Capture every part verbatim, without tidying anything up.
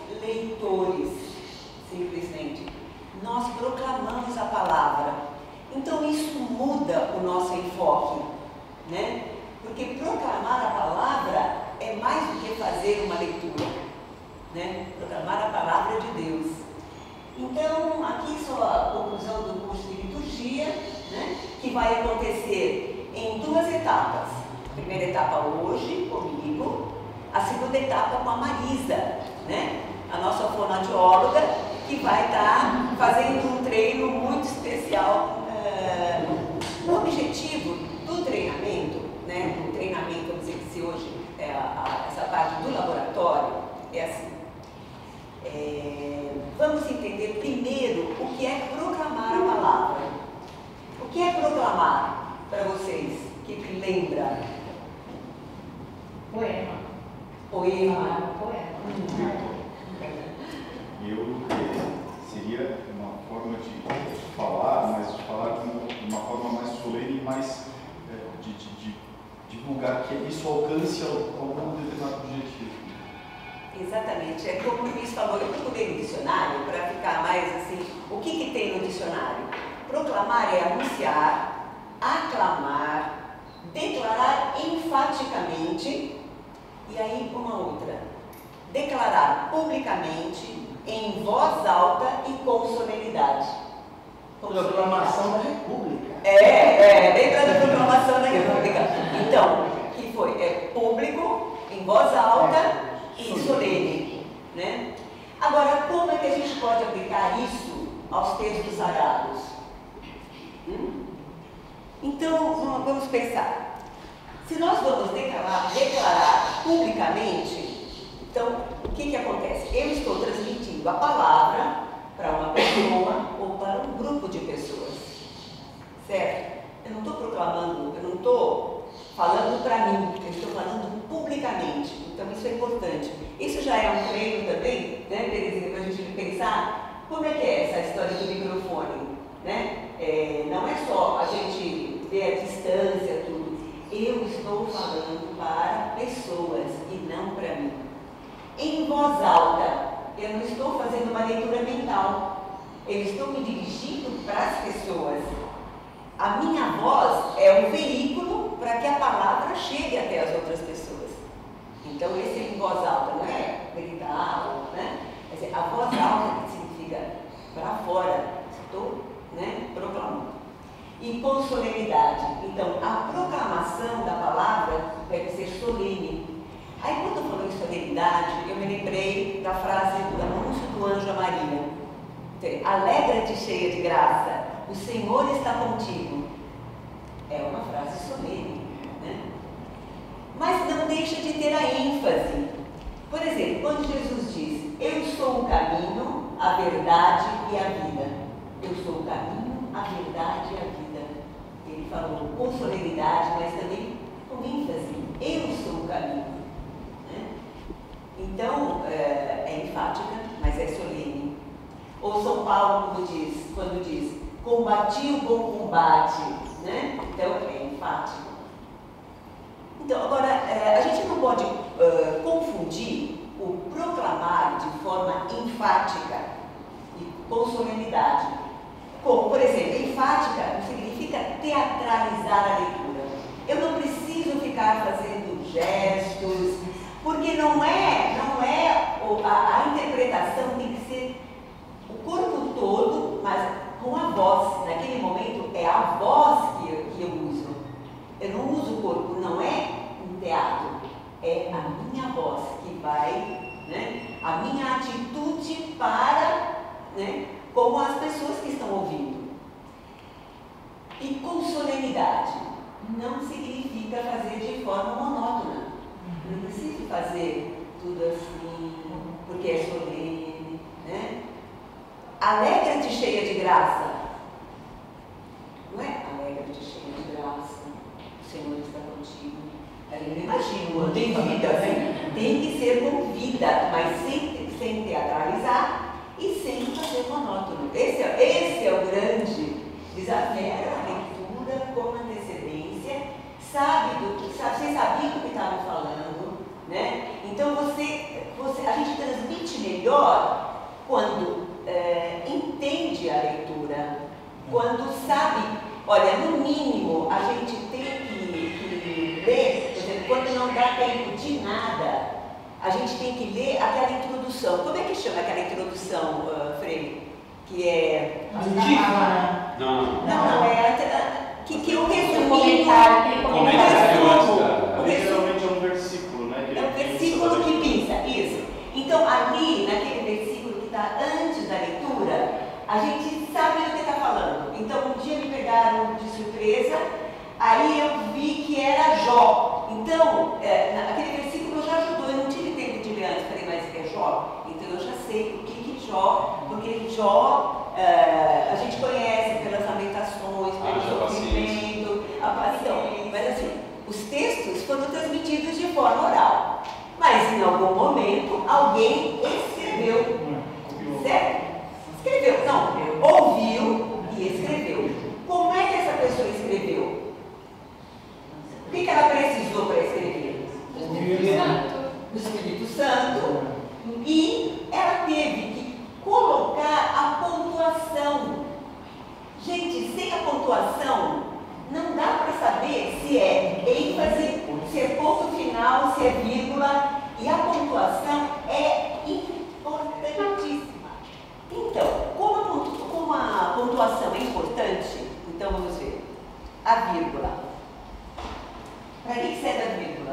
leitores, simplesmente. Nós proclamamos a palavra. Então isso muda o nosso enfoque, né? Porque proclamar a palavra é mais do que fazer uma leitura, né? Proclamar a palavra de Deus. Então, aqui só a conclusão do curso de liturgia, né? Que vai acontecer em duas etapas. A primeira etapa hoje, comigo, a segunda etapa com a Marisa, né? A nossa fonoaudióloga, que vai estar fazendo um treino muito especial. Uh, o objetivo do treinamento, né? O treinamento, vamos dizer que se hoje é a, a, essa parte do laboratório, é assim. É, vamos entender primeiro o que é proclamar a palavra. O que é proclamar para vocês? O que, que lembra? Poema. Poema. Ah, poema. Eu seria uma forma de falar, mas de falar de uma forma mais solene e mais é, de, de, de divulgar que isso alcance algum determinado objetivo. Exatamente, é como o Luiz falou, eu procurei no dicionário para ficar mais assim, o que, que tem no dicionário? Proclamar é anunciar, aclamar, declarar enfaticamente, e aí uma outra, declarar publicamente, em voz alta e com solenidade. Proclamação da República. É, é, dentro da proclamação da República. Então, que foi? É público, em voz alta e solene, né? Agora, como é que a gente pode aplicar isso aos textos sagrados? Hum? Então, vamos pensar. Se nós vamos declarar, declarar publicamente, então, o que que acontece? Eu estou transmitindo a palavra para uma pessoa ou para um grupo de pessoas, certo? Eu não estou proclamando, eu não estou falando para mim, eu estou falando publicamente. Então isso é importante. Isso já é um treino também, né, Terezinha, para a gente pensar como é que é essa história do microfone, né? É, não é só a gente ver a distância, tudo. Eu estou falando para pessoas e não para mim. Em voz alta, eu não estou fazendo uma leitura mental. Eu estou me dirigindo para as pessoas. A minha voz é um veículo para que a palavra chegue até as outras pessoas. Então, esse é em voz alta, não é gritar, né? Quer dizer, a voz alta que significa para fora, estou, né, proclamando. E com solenidade. Então, a proclamação da palavra deve ser solene. Aí, quando eu falei em solenidade, eu me lembrei da frase do anúncio do anjo a Maria. Alegra-te, cheia de graça, o Senhor está contigo. É uma frase solene, né? Mas não deixa de ter a ênfase. Por exemplo, quando Jesus diz, eu sou o caminho, a verdade e a vida. Eu sou o caminho, a verdade e a vida. Ele falou com solenidade, mas também com ênfase. Eu sou o caminho. Então, é enfática, mas é solene. Ou São Paulo, quando diz, quando diz combati o bom combate, né? Então, é enfático. Então, agora, a gente não pode uh, confundir o proclamar de forma enfática e com solenidade. Como, por exemplo, enfática significa teatralizar a leitura. Eu não preciso ficar fazendo gestos, porque não é, não é a, a interpretação tem que ser o corpo todo, mas com a voz. Naquele momento é a voz que eu, que eu uso. Eu não uso o corpo, não é um teatro, é a minha voz que vai, né, a minha atitude para, né, com as pessoas que estão ouvindo. E com solenidade não significa fazer de forma monótona. Não preciso fazer tudo assim, porque é solene, né? Alegra-te, cheia de graça. Não é alegra-te, cheia de graça, o Senhor está contigo. Eu não imagino, tem vida assim, tem que ser com vida, mas sem, sem teatralizar e sem fazer monótono. Esse é, esse é o grande desafio, a leitura com antecedência, sabe do que, sabe, você sabia do que estava falando, né? Então você, você, a gente transmite melhor quando é, entende a leitura, quando sabe, olha, no mínimo a gente tem que, que ler, por exemplo, quando não dá tempo de nada, a gente tem que ler aquela introdução. Como é que chama aquela introdução, uh, Frei? Que é... Não, Não, não, é a, que, que eu resumi. Comentário, o comentário antes resumo, da- o resumo. Literalmente é um versículo, né? que É um ele pinça versículo da que leitura. pinça, isso. Então, ali, naquele versículo que está antes da leitura, a gente sabe do que está falando. Então, um dia me pegaram de surpresa, aí eu vi que era Jó. Então, é, aquele versículo já ajudou, eu não tive tempo de ler antes, falei, mas é Jó? Então eu já sei o que que Jó, porque Jó, é, a gente conhece pelas lamentações, Ah, pelo já sofrimento, a paixão. Mas assim, os textos foram transmitidos de forma oral. Mas em algum momento alguém escreveu, certo? Escreveu, não, ouviu e escreveu. Como é que essa pessoa escreveu? O que que ela precisou para escrever? O Espírito Santo. E ela teve que colocar a pontuação. Gente, sem a pontuação, não dá para saber se é ênfase, se é ponto final, se é vírgula. E a pontuação é importantíssima. Então, como a, pontu como a pontuação é importante, então vamos ver. A vírgula. Para que serve a vírgula?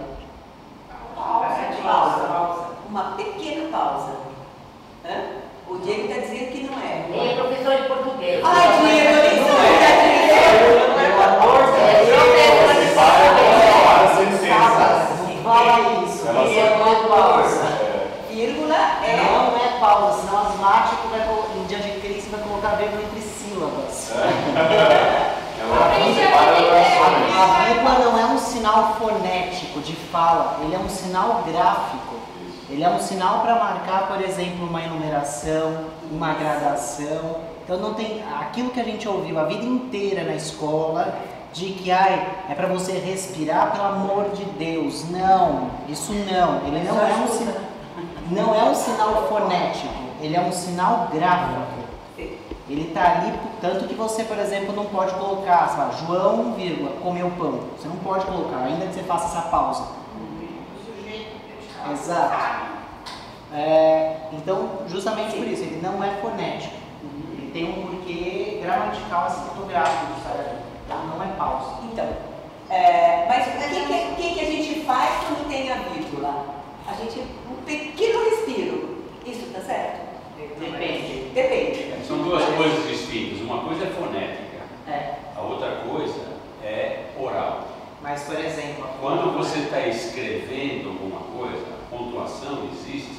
Pausa. Pausa. Uma pequena pausa. Hã? O Diego está dizendo que não é. Ele é professor de português. Ai, Diego, eu nem sabia, Pelo amor de Deus. Para a sentença. Não fala isso. Ela Ele é uma pausa. vírgula é. Não, não é pausa, senão asmático vai, colo- em dia de crise vai colocar vírgula entre sílabas. Ela Aprendi a para aprender. orações. A vírgula não é um sinal fonético de fala, ele é um sinal gráfico. Ele é um sinal para marcar, por exemplo, uma enumeração, uma gradação. Então não tem aquilo que a gente ouviu a vida inteira na escola de que ai, é para você respirar, pelo amor de Deus. Não, isso não. Ele não é um sinal, não é um sinal fonético, ele é um sinal gráfico. Ele está ali, tanto que você, por exemplo, não pode colocar, sei lá, João, vírgula, comeu pão. Você não pode colocar, ainda que você faça essa pausa. Exato. É, então, justamente por isso, ele não é fonético. Ele tem um porquê gramatical assim, fotográfico de estar ali. Tá? Não é pausa. Então, é, mas o que, que, que, que a gente faz quando tem a vírgula? A gente, um pequeno respiro. Isso tá certo? Depende. Depende. São duas coisas distintas. Uma coisa é fonética, É. a outra coisa é oral. Mas, por exemplo, Quando você está escrevendo alguma coisa, a pontuação existe.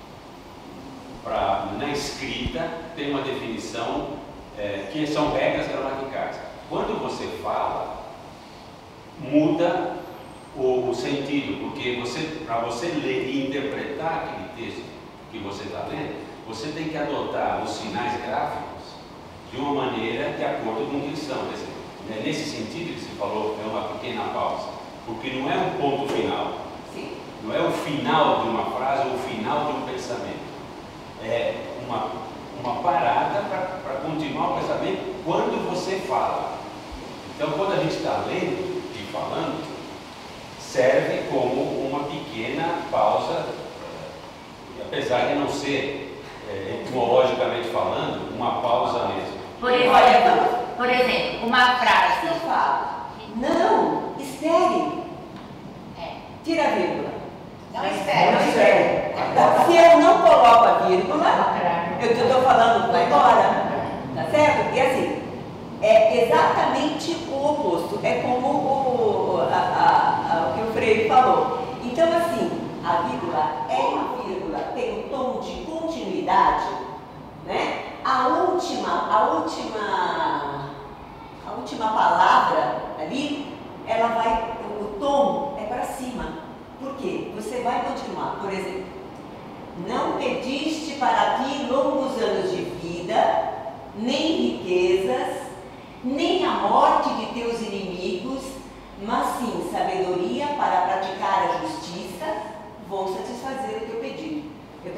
Pra, na escrita tem uma definição é, que são regras gramaticais. Quando você fala, muda o, o sentido, porque você, para você ler e interpretar aquele texto que você está lendo, você tem que adotar os sinais gráficos de uma maneira de acordo com o que são. Quer dizer, é nesse sentido que você falou, é uma pequena pausa, porque não é um ponto final, Sim. não é o final de uma frase ou o final de um pensamento. É uma, uma parada para continuar o pensamento quando você fala. Então, quando a gente está lendo e falando, serve como uma pequena pausa, eh, apesar de não ser, eh, etimologicamente falando, uma pausa mesmo. Por exemplo, por exemplo, uma frase. Eu falo, não, espere. É. Tira a vírgula. Não espere. Não espere. Se eu não coloco a vírgula, eu estou falando, vai embora. Tá certo? E assim, é exatamente o oposto. É como o, a, a, a, o que o Freire falou. Então, assim, a vírgula é uma vírgula, tem um tom de continuidade, né? A última, a última, a última palavra ali, ela vai, o tom é para cima. Por quê? Você vai continuar. Por exemplo, não pediste para ti longos anos de vida, nem riquezas, nem a morte de teus inimigos, mas sim sabedoria para praticar a justiça, vou satisfazer o teu pedido. Eu peguei uma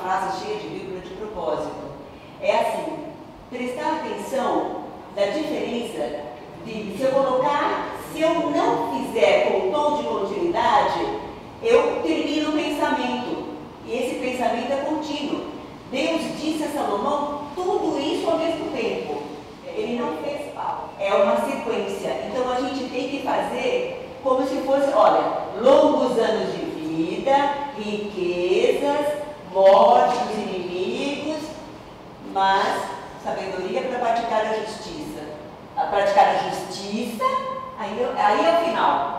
frase cheia de vírgula de propósito. É assim, prestar atenção na diferença de, se eu colocar, se eu não fizer com tom de continuidade, eu termino o pensamento. E esse pensamento é contínuo. Deus disse a Salomão tudo isso ao mesmo tempo. Ele não fez pau. É uma sequência. Então a gente tem que fazer como se fosse, olha, longos anos de vida, riquezas, morte dos inimigos, mas sabedoria para praticar a justiça. A praticar a justiça, aí, eu, aí é o final.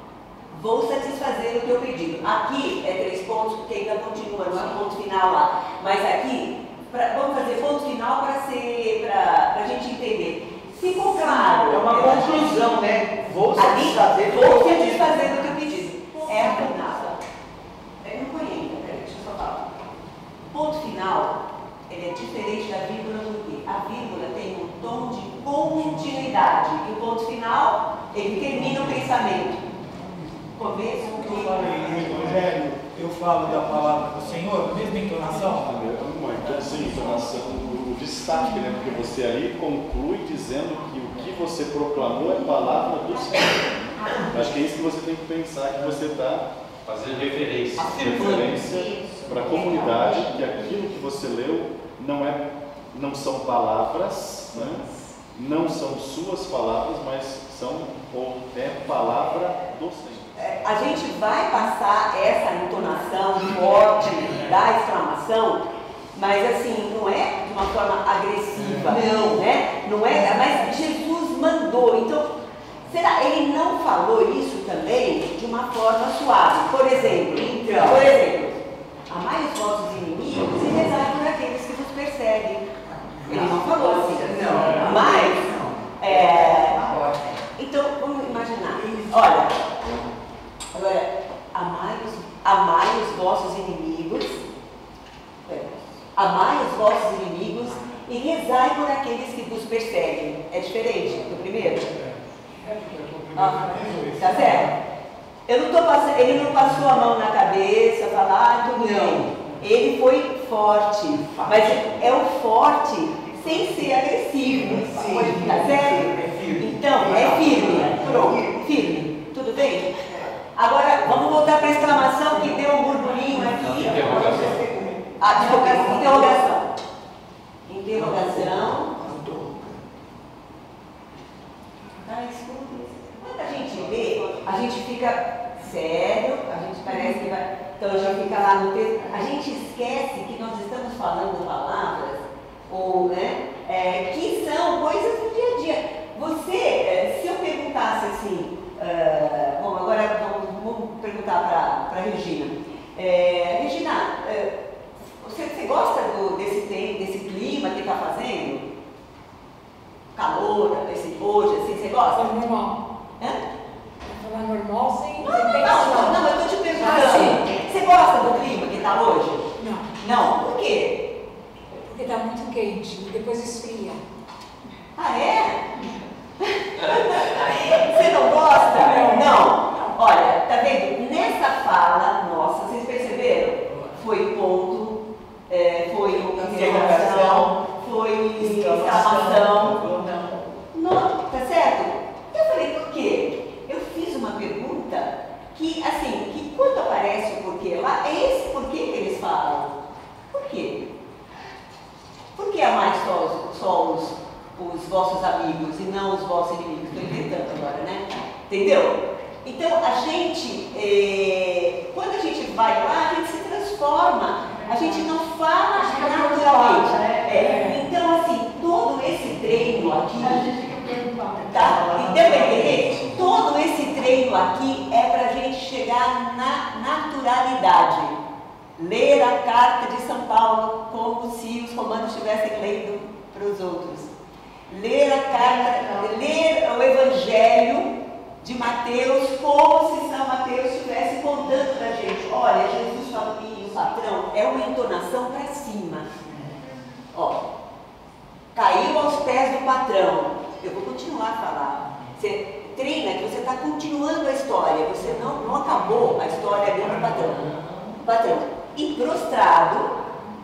Vou satisfazer o teu pedido. Aqui é três pontos, porque ainda continua, não é ponto final lá. Mas aqui, pra, vamos fazer ponto final para ser, para a gente entender. Ficou claro? É uma conclusão, né? Vou satisfazer, vou satisfazer o teu pedido. É a final. Eu não conheço, peraí, deixa eu só falar. Ponto final, ele é diferente da vírgula porque a vírgula tem um tom de continuidade. E o ponto final, ele termina o pensamento. Começo, Eu falei no Evangelho, eu falo da palavra do Senhor, mesma entonação? Uma entonação, o destaque, né? Porque você ali conclui dizendo que o que você proclamou é palavra do Senhor. Acho que é isso que você tem que pensar, que você está fazendo referência. Referência para a comunidade, que aquilo que você leu não, é, não são palavras, né? Não são suas palavras, mas são, ou é palavra do Senhor. A gente vai passar essa entonação forte da exclamação, mas assim, não é de uma forma agressiva, não, né? Não é, mas Jesus mandou. Então, será ele não falou isso também de uma forma suave? Por exemplo, então, por exemplo, amai os vossos inimigos e rezai por aqueles que vos perseguem. Ele não falou assim, não. Mas, é, então, vamos imaginar. Olha, agora, amai os, amai os vossos inimigos, é, amai os vossos inimigos e rezai por aqueles que vos perseguem. É diferente do primeiro? Ah, tá certo? Eu não tô passando, ele não passou a mão na cabeça, falar, ah, tudo bem. Ele foi forte, mas é o forte sem ser agressivo. Tá certo? Então, é firme. Pronto, firme. Tudo bem? Agora, vamos voltar para a exclamação que deu um burburinho aqui. Interrogação. A interrogação. Interrogação. Ah, escuta. Quando a gente lê, a gente fica sério, a gente parece que vai. Então a gente fica lá no texto. A gente esquece que nós estamos falando palavras, ou, né, é, que são coisas do dia a dia. Você, se eu perguntasse assim. Uh, bom, agora vamos, vamos perguntar para a Regina. É, Regina, uh, você, você gosta do, desse, desse clima que está fazendo? Calor, esse hoje, assim, você gosta? Normal. Hã? Falar normal sem. Não, não, não, não, não, eu estou te perguntando. Ah, você gosta do clima que está hoje? Não. Não? Por quê? Porque está muito quente e depois esfria. Ah, é? Você não gosta? Não. Olha, tá vendo? Nessa fala nossa, vocês perceberam? Foi ponto, é, foi interrogação, foi exclamação. Não, tá certo? Eu falei, por quê? Eu fiz uma pergunta que, assim, que quando aparece o porquê lá, é esse porquê que eles falam. Por quê? Por que amar só, só os, os vossos amigos e não os vossos inimigos? Estou inventando agora, né? Entendeu? Então, a gente, é, quando a gente vai lá, a gente se transforma. A gente não fala naturalmente. É, então, assim, todo esse treino aqui, tá? Então, entender? Todo esse treino aqui é para a gente chegar na naturalidade. Ler a carta de São Paulo como se os romanos estivessem lendo para os outros. Ler a carta, ler o Evangelho de Mateus como se São Mateus estivesse contando para a gente. Olha, Jesus falou que o patrão é uma entonação para cima. Ó, caiu aos pés do patrão. Eu vou continuar a falar. Você treina que você está continuando a história. Você não, não acabou a história ali do patrão. Patrão. E prostrado,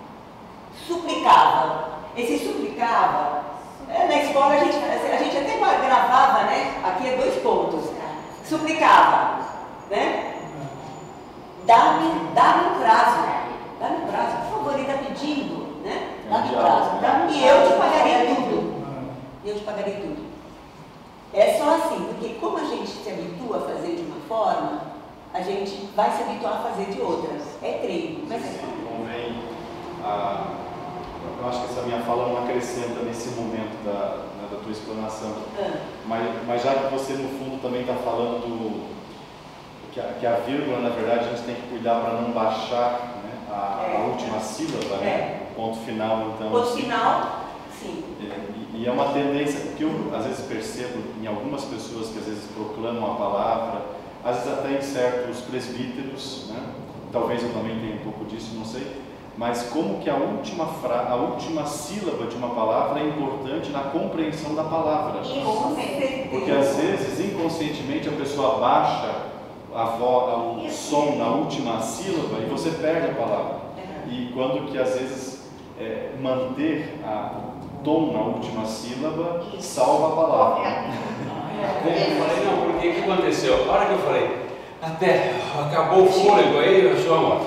escola a gente, a gente até gravava, né? Aqui é dois pontos. Suplicava, né? Dá-me dá um prazo, dá-me um prazo, por favor, ele está pedindo, né? Dá-me um prazo. E eu te pagarei tudo. Eu te pagarei tudo. É só assim, porque como a gente se habitua a fazer de uma forma, a gente vai se habituar a fazer de outra. É treino, mas é convém, a, eu acho que essa minha fala não acrescenta nesse momento da, né, da tua explanação, ah. mas, mas já que você no fundo também está falando do, que, a, que a vírgula, na verdade, a gente tem que cuidar para não baixar, né, a, é. a última sílaba, é. né, ponto final, então. Ponto final, sim. É, e, e é uma tendência que eu às vezes percebo em algumas pessoas que às vezes proclamam a palavra, às vezes até em certos presbíteros, né? Talvez eu também tenha um pouco disso, não sei, mas como que a última, fra... a última sílaba de uma palavra é importante na compreensão da palavra. Porque às vezes, inconscientemente, a pessoa baixa a vo... o som na última sílaba e você perde a palavra. E quando que às vezes é, manter a... o tom na última sílaba salva a palavra. Como eu falei, não, porque o que aconteceu? A hora que eu falei, até acabou o fôlego aí, a sua morte.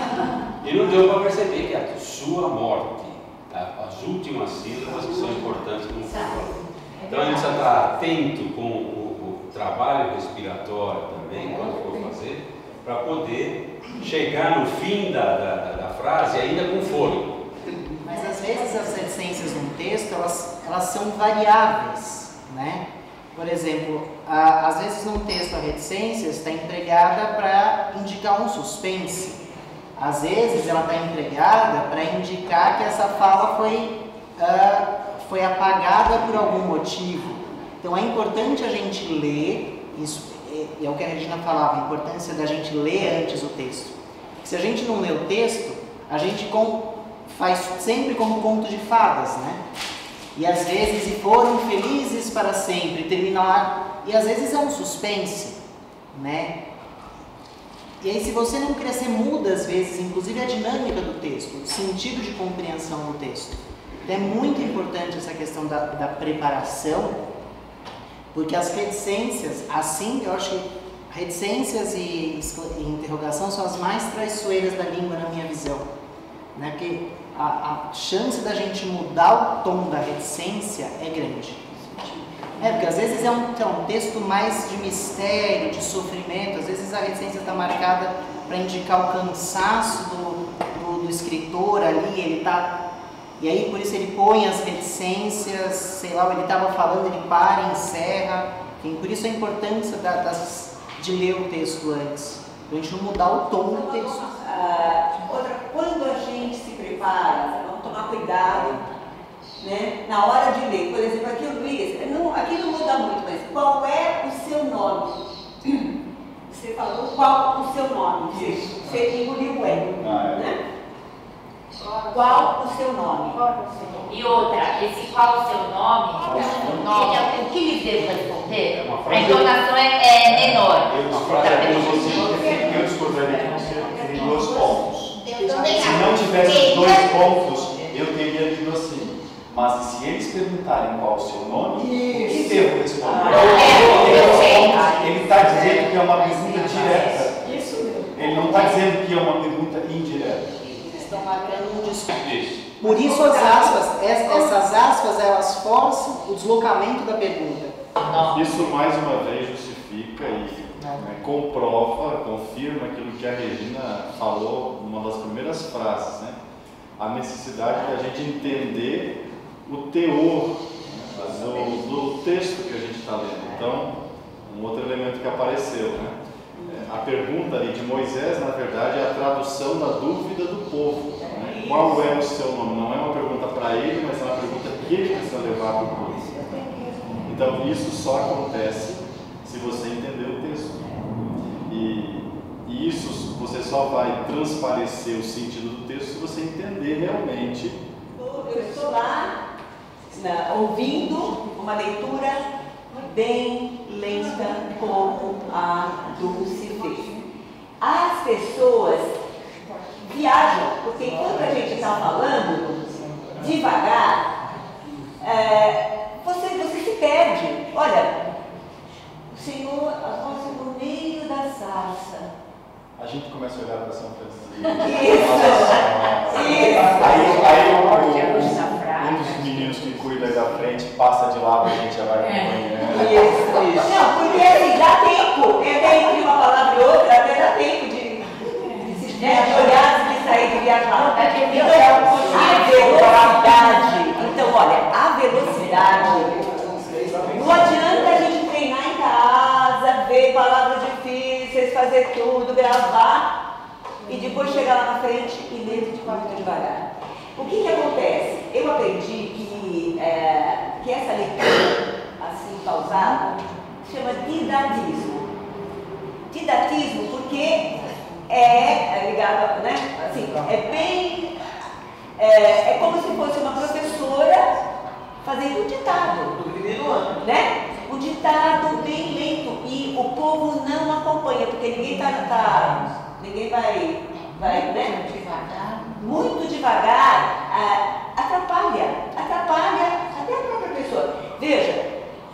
E não deu para perceber que a sua morte, as últimas sílabas que são importantes como falou. Então a gente precisa estar atento com o, o trabalho respiratório também, quando for fazer, para poder chegar no fim da, da, da frase ainda com fôlego. Mas às vezes as reticências no texto, elas, elas são variáveis, né? Por exemplo, a, às vezes num texto a reticência está empregada para indicar um suspense. Às vezes ela está empregada para indicar que essa fala foi, uh, foi apagada por algum motivo. Então é importante a gente ler, isso é, é o que a Regina falava, a importância da gente ler antes o texto. Se a gente não lê o texto, a gente com, faz sempre como conto de fadas, né? E às vezes, e foram felizes para sempre, terminar, e às vezes é um suspense, né? E aí, se você não crescer, muda às vezes, inclusive a dinâmica do texto, o sentido de compreensão do texto. Então, é muito importante essa questão da, da preparação, porque as reticências, assim, eu acho que reticências e, e interrogação são as mais traiçoeiras da língua, na minha visão, né? Porque A, a chance da gente mudar o tom da reticência é grande. É, porque às vezes é um, então, um texto mais de mistério, de sofrimento, às vezes a reticência está marcada para indicar o cansaço do, do, do escritor ali, ele tá, e aí por isso ele põe as reticências, sei lá, ele estava falando, ele para, encerra, enfim, por isso a importância da, das, de ler o texto antes, para a gente não mudar o tom do texto. Uh, outra, quando a gente se prepara, vamos tomar cuidado, né, na hora de ler. Por exemplo, aqui o Luiz, não, aqui não muda muito, mas qual é o seu nome? Você falou qual o seu nome? Você, você engoliu o E, ah, é. né? Qual o seu nome? E outra, esse qual o seu nome, o que lhe devo responder? A entonação é, é menor. Eu discordaria com você, eu discordaria com você em dois pontos. Se não tivesse dois pontos, eu teria lido assim. Mas se eles perguntarem qual o seu nome, o que devo responder? Ele está dizendo que é uma pergunta direta. Ele não está dizendo que é uma pergunta indireta. Estão marcando um discurso. Por isso as aspas, essas aspas, elas forçam o deslocamento da pergunta. Isso mais uma vez justifica e né, comprova, confirma aquilo que a Regina falou numa das primeiras frases, né? A necessidade de a gente entender o teor, né, do, do texto que a gente está lendo. Então, um outro elemento que apareceu, né? A pergunta ali de Moisés, na verdade, é a tradução da dúvida do povo. Né? Qual é o seu nome? Não é uma pergunta para ele, mas é uma pergunta que ele precisa levar para o povo. Então, isso só acontece se você entender o texto. E, e isso você só vai transparecer o sentido do texto se você entender realmente. Eu estou lá, na, ouvindo uma leitura bem lenta como a Dulce fez. As pessoas viajam, porque enquanto a gente está falando devagar, é, você perde. Olha, o Senhor aposta no meio da sarça. A gente começa a olhar para São Francisco. Isso! Aí, aí o, um dos meninos que cuida aí da frente passa de lado e a gente já vai acompanhando. Isso, isso. Não, porque assim, dá tempo. É entre uma palavra e outra, até dá tempo de, de, de olhar, de sair, de viajar. Então, a velocidade. Então, olha, a velocidade. Não adianta a gente treinar em casa, ver palavras difíceis, fazer tudo, gravar e depois chegar lá na frente e ler de muito devagar. O que que acontece? Eu aprendi que, é, que essa leitura, assim, pausada, chama didatismo. Didatismo porque é, é ligado, né? Assim, é bem... É, é como se fosse uma professora fazendo um ditado. Do primeiro ano. Né? Um ditado bem lento e o povo não acompanha, porque ninguém tá, tá ninguém vai, vai, né? Devagar. Muito devagar, ah, atrapalha, atrapalha até a própria pessoa. Veja,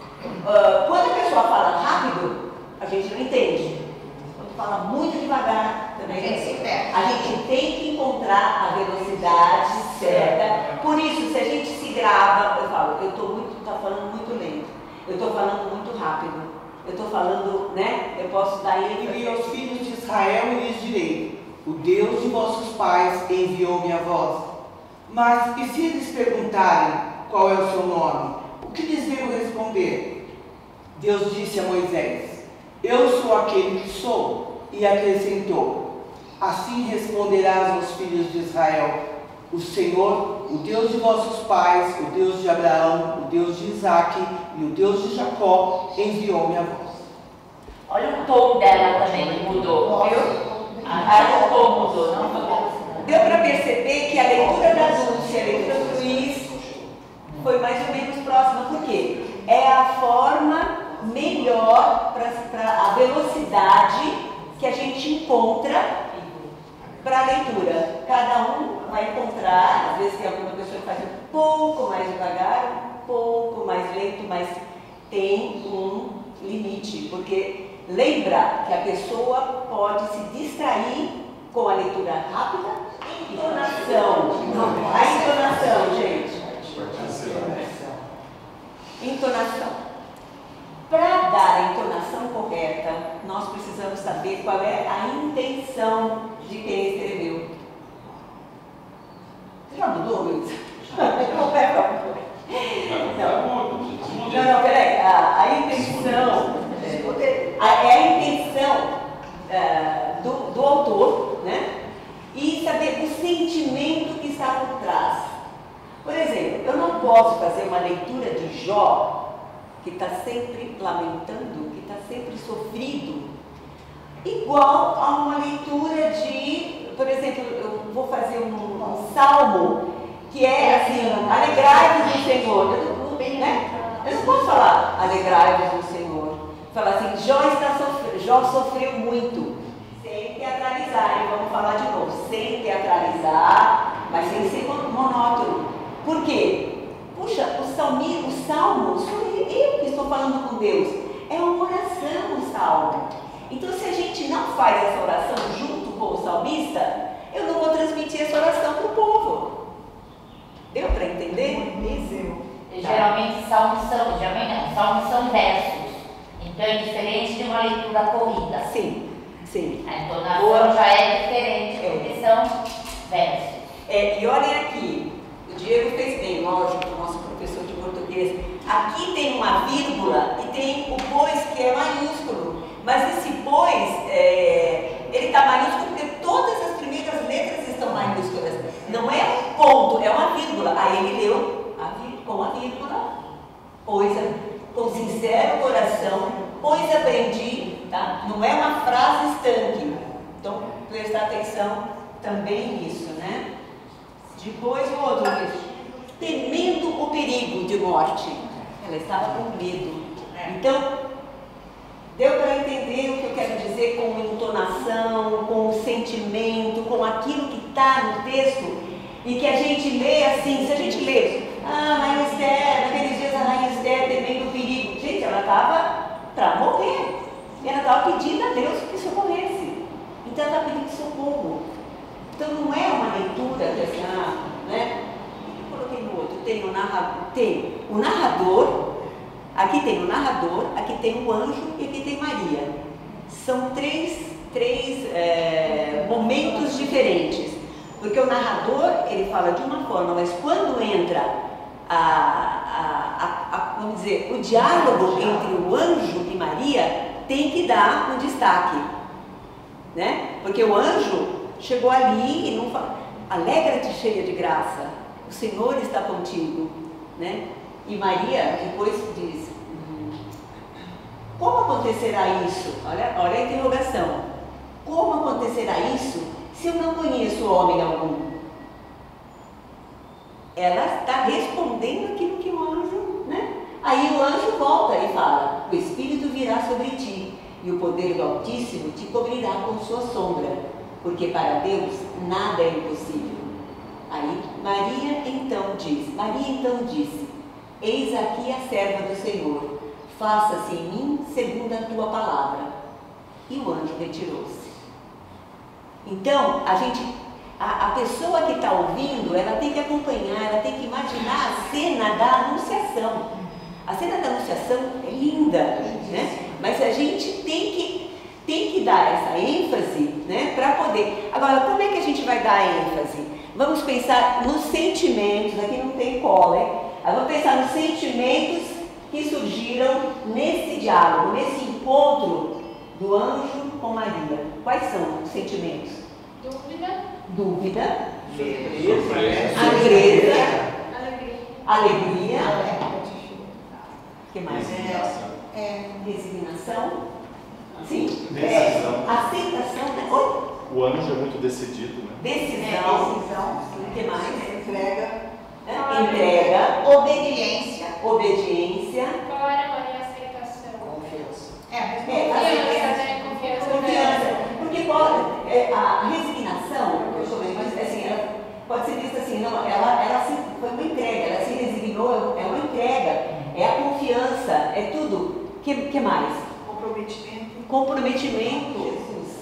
ah, quando a pessoa fala rápido, a gente não entende. Quando fala muito devagar, também A gente se perde. a gente tem que encontrar a velocidade certa. Por isso, se a gente se grava, eu falo, eu estou muito, tá falando muito lento, eu estou falando muito rápido, eu estou falando, né? Eu posso dar E ele. aos filhos de Israel e lhes direi: o Deus de vossos pais enviou-me a vós. Mas e se eles perguntarem qual é o seu nome, o que lhes devo responder? Deus disse a Moisés: eu sou aquele que sou. E acrescentou: assim responderás aos filhos de Israel: o Senhor, o Deus de vossos pais, o Deus de Abraão, o Deus de Isaque e o Deus de Jacó enviou-me a vós. Olha o tom dela também, mudou, viu? Ah, o tom mudou, não foi? Deu para perceber que a leitura da Dulce e a leitura do Luiz foi mais ou menos próxima, por quê? É a forma melhor para a velocidade que a gente encontra para a leitura. Cada um vai encontrar, às vezes tem alguma pessoa que faz um pouco mais devagar, um pouco mais lento, mas tem um limite, porque lembra que a pessoa pode se distrair com a leitura rápida e entonação. A entonação, gente. Entonação. Para dar a entonação correta, nós precisamos saber qual é a intenção de quem escreveu. Você já mudou, Luiz? Não, pera, não, não, peraí. A, a intenção, é a, é a intenção é, do, do autor, né? E saber o sentimento que está por trás. Por exemplo, eu não posso fazer uma leitura de Jó, que está sempre lamentando, que está sempre sofrido, igual a uma leitura de, por exemplo, eu vou fazer um, um salmo que é assim, alegrai-vos no Senhor. Eu não, né? eu não posso falar alegrai-vos no Senhor. Falar assim, Jó, está sofre, Jó sofreu muito, sem teatralizar, e vamos falar de novo, sem teatralizar, mas sem ser monótono. Por quê? Puxa, o, salmi, o salmo, sou eu que estou falando com Deus. É uma oração o salmo. Então, se a gente não faz essa oração junto com o salmista, eu não vou transmitir essa oração para o povo. Deu para entender? Deu. Geralmente salmos são, geralmente não, salmos são versos. Então é diferente de uma leitura corrida. Sim, sim. A entonação já é diferente, porque são versos. É, e olhem aqui. O Diego fez bem, lógico, o nosso professor de português. Aqui tem uma vírgula e tem o pois, que é maiúsculo. Mas esse pois, é, ele está maiúsculo porque todas as primeiras letras estão maiúsculas. Não é um ponto, é uma vírgula. Aí ele leu a vírgula, com a vírgula, pois, com sincero coração, pois aprendi, tá? Não é uma frase estanque. Então, prestar atenção também nisso, né? Depois o outro, temendo o perigo de morte. Ela estava com medo. Então, deu para entender o que eu quero dizer com entonação, com o sentimento, com aquilo que está no texto e que a gente lê assim, se a gente lê, ah, Rainha Esther, naqueles dias a Rainha Esther temendo o perigo estava para morrer. Ela estava pedindo a Deus que socorresse. Então ela estava pedindo socorro. Então não é uma leitura que assim, ah, né? Eu coloquei no outro, tem o narrador, tem o narrador, aqui tem o narrador, aqui tem o anjo e aqui tem Maria. São três, três é, momentos diferentes. Porque o narrador, ele fala de uma forma, mas quando entra a, a, a, a, vamos dizer, o diálogo entre o anjo e Maria, tem que dar um destaque, né? Porque o anjo chegou ali e não fala, alegra-te cheia de graça, o Senhor está contigo, né? E Maria depois diz, como acontecerá isso? Olha, olha a interrogação, como acontecerá isso se eu não conheço homem algum? Ela está respondendo aquilo que o anjo, né? Aí o anjo volta e fala, o Espírito virá sobre ti e o poder do Altíssimo te cobrirá com sua sombra, porque para Deus nada é impossível. Aí Maria então diz, Maria então disse, eis aqui a serva do Senhor, faça-se em mim segundo a tua palavra. E o anjo retirou-se. Então, a gente, a, a pessoa que está ouvindo, ela tem que acompanhar, ela tem que imaginar a cena da anunciação. A cena da anunciação é linda, né? Mas a gente tem que, tem que dar essa ênfase, né? Para poder. Agora, como é que a gente vai dar ênfase? Vamos pensar nos sentimentos, aqui não tem cola, hein? Vamos pensar nos sentimentos que surgiram nesse diálogo, nesse encontro do anjo com Maria. Quais são os sentimentos? Dúvida. Dúvida. Surpresa. Surpresa. Alegria. Alegria. O que mais? Resignação. É, resignação. Sim. Decisão. É, aceitação. Né? Oi? O anjo é muito decidido, né? Decisão. Decisão. O que mais? Entrega. É, entrega. Obediência. Obediência. Qual era a aceitação? Confiança. É, É, Confiança, né? Confiança. Confiança. Porque pode, é, a resignação, eu chamei, mas assim, ela pode ser vista assim, não, ela, ela se, foi uma entrega, ela se resignou, é uma entrega, é a confiança, é tudo. O que, que mais? Comprometimento. Comprometimento. Jesus.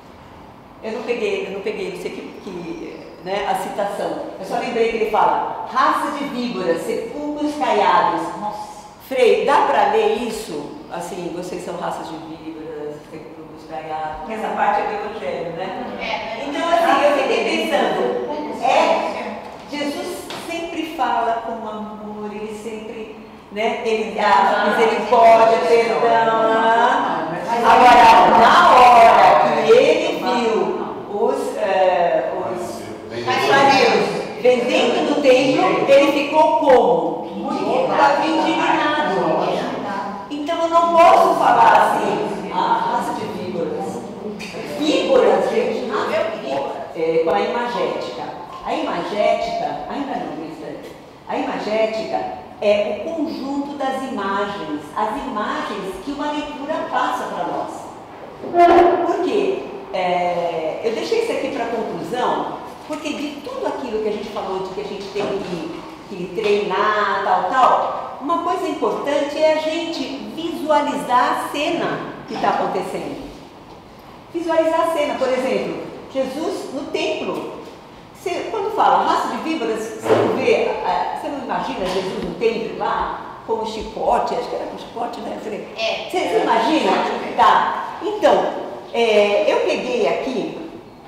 Eu não peguei, eu não peguei, não sei que, que né, a citação. Eu só lembrei que ele fala, raça de víboras, sepulcros caiados. Nossa. Frei, dá para ler isso? Assim, vocês são raças de víboras, sepulcros caiados. Porque essa parte é do Evangelho, né? Então, assim, eu fiquei pensando, é, Jesus sempre fala com amor, ele sempre, né, ele dá misericórdia, perdão. Agora, na hora que ele viu os, é, os fariseus vendendo no templo, ele ficou como? Estava indignado. Então eu não posso falar assim, a raça de víboras. Víboras, gente, não é, com a imagética. A imagética, ainda não, Mister. A imagética é o conjunto das imagens, as imagens que uma leitura passa para nós. Por quê? É, eu deixei isso aqui para conclusão, porque de tudo aquilo que a gente falou, de que a gente tem que, que treinar, tal, tal, uma coisa importante é a gente visualizar a cena que está acontecendo. Visualizar a cena, por exemplo, Jesus no templo. Você, quando fala raça de víboras, você não vê, você não imagina Jesus no templo lá, com o chicote, acho que era com o chicote, né? É. Você, você imagina? Tá. Então, é, eu peguei aqui,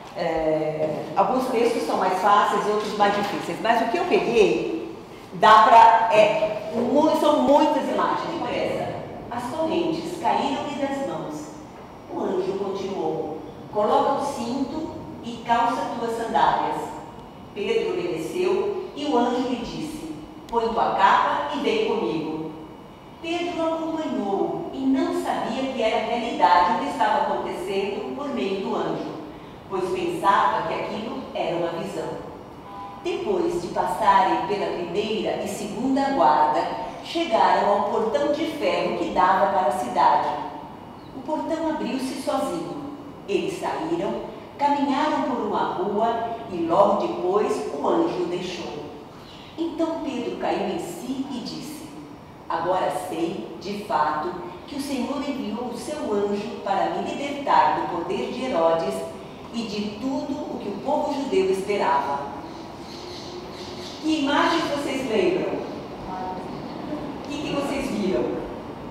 é, alguns textos são mais fáceis, outros mais difíceis, mas o que eu peguei, dá para, é, mu- são muitas imagens. Olha essa. As correntes caíram-lhe das mãos. O anjo continuou, coloca o cinto e calça tuas sandálias. Pedro obedeceu e o anjo lhe disse, põe tua capa e vem comigo. Pedro acompanhou e não sabia que era realidade o que estava acontecendo por meio do anjo, pois pensava que aquilo era uma visão. Depois de passarem pela primeira e segunda guarda, chegaram ao portão de ferro que dava para a cidade. O portão abriu-se sozinho. Eles saíram, caminharam por uma rua e logo depois o anjo o deixou. Então Pedro caiu em si e disse, Agora sei, de fato, que o Senhor enviou o seu anjo para me libertar do poder de Herodes e de tudo o que o povo judeu esperava. Que imagens vocês lembram? O que, que vocês viram?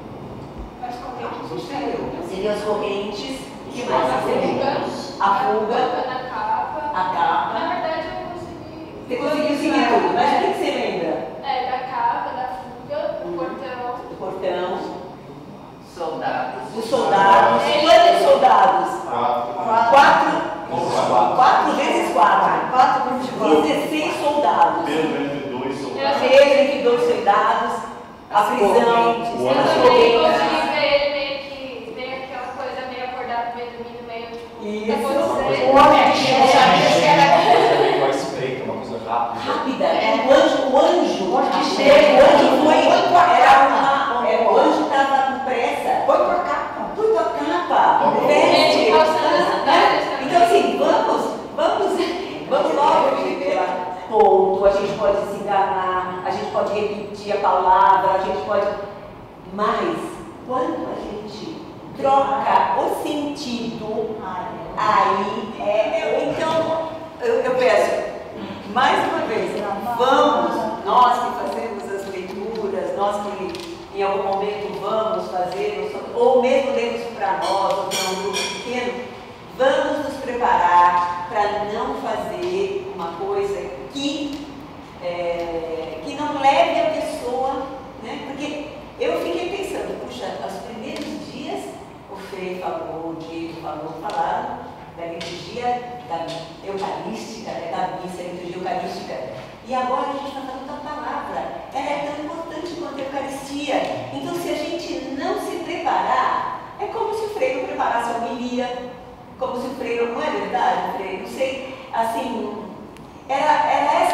Seriam as correntes. O que mais você lembra? A fuga. A capa. Na verdade, eu consegui. Você conseguiu seguir tudo, mas o que, que você lembra? É, da capa, da fuga, do portão. Do portão. Soldados. Os soldados. Quantos soldados? Quatro. Quatro. Quatro vezes quatro. Quatro por vinte dezesseis soldados. Pedro entre dois soldados. Pedro entre dois soldados. A prisão. O Eu as também correntes. consegui ver ele meio que, meio aquela coisa meio acordado, meio dormindo, meio tipo. Isso. O homem aqui, eu sabia que era. Também com a espreita, uma coisa rápida. Rápida. O anjo, o anjo, o anjo foi, era uma, é, o anjo estava com pressa. Foi tua capa. Foi tua capa. Veste. Gente, calçando as sandálias também. Então assim, vamos, vamos, vamos logo viver. Ponto, a gente pode se enganar, a gente pode repetir a palavra, a gente pode. Mas quando a gente troca o sentido, aí é. Então, eu, eu peço, mais uma vez, vamos, nós que fazemos as leituras, nós que em algum momento vamos fazer, ou mesmo lemos para nós, ou para um grupo pequeno, vamos nos preparar para não fazer uma coisa que, é, que não leve a pessoa, né? Porque eu fiquei pensando, puxa, os primeiros dias o Frei falou, o Diego falou, falaram da liturgia da eucarística, né? Da missa, da liturgia eucarística. E agora a gente está falando da palavra. Ela é tão importante quanto a Eucaristia. Então, se a gente não se preparar, é como se o Frei não preparasse a homilia, como se o Frei não é verdade, Frei? Não sei, assim, era, era